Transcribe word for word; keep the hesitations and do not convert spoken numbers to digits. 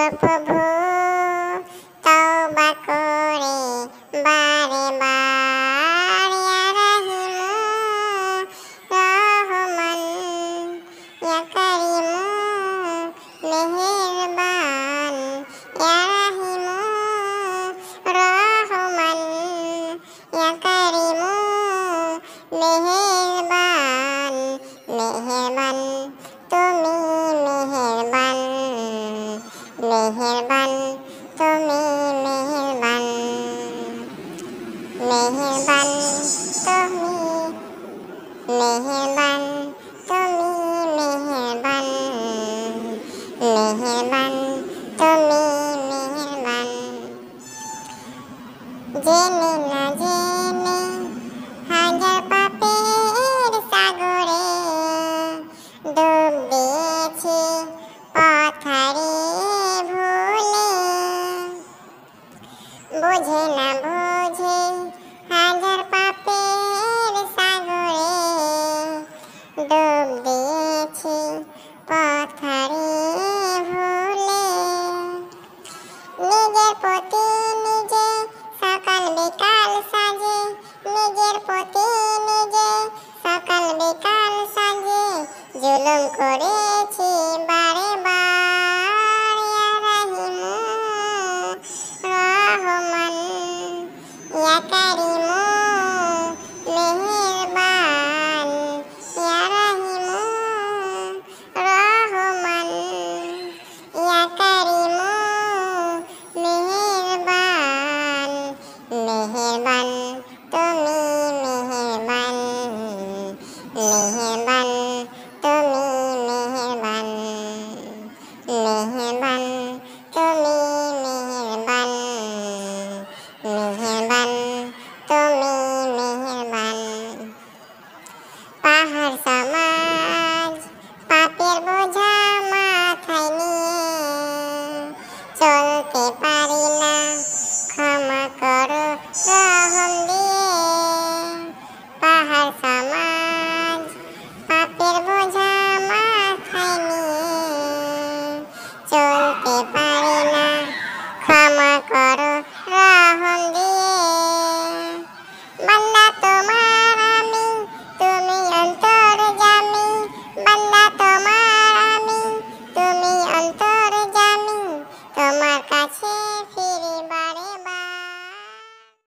প্রভু তওবা করে বারে বার, ইয়া রাহিমু রহমান, ইয়া কারিমু মেহেরবান, ইয়া রাহিমু রহমান, ইয়া কারিমু মেহেরবান। মেহেরবান তুমি মেহেরবান, মেহেরবান তুমি মেহেরবান, মেহেরবান তুমি মেহেরবান তুমি মেহেরবান, মেহেরবান তুমি মেহেরবান। জেনে না জেনে হাজার পাপের সাগরে ডুব দিয়েছি পথ হারিয়ে ভুলে, বুঝে না বুঝে হাজার পাপের সাগরে ডুব দিয়েছি পথ হারিয়ে ভুলে। নিজের প্রতি নিজে সকাল বিকাল সাজে, নিজের প্রতি নিজে সকাল বিকাল সাজে জুলুম করেছি বারে বার, ইয়া রাহিমু রহমান, ইয়া কারিমু মেহেরবান, ইয়া রাহিমু রহমান, ইয়া কারিমু মেহেরবান। মেহেরবান তুমি মেহেরবান, মেহেরবান তুমি মেহেরবান, মেহেরবান তুমি মেহেরবান, মেহেরবান তুমি মেহেরবান। পাহাড় সমাজ পাপের বোঝা মাথায় নিয়ে চলতে পারি না, ক্ষমা করো রহম দিয়ে। পাহাড় সমাজ পাপের বোঝা মাথায় নিয়ে চলতে পারি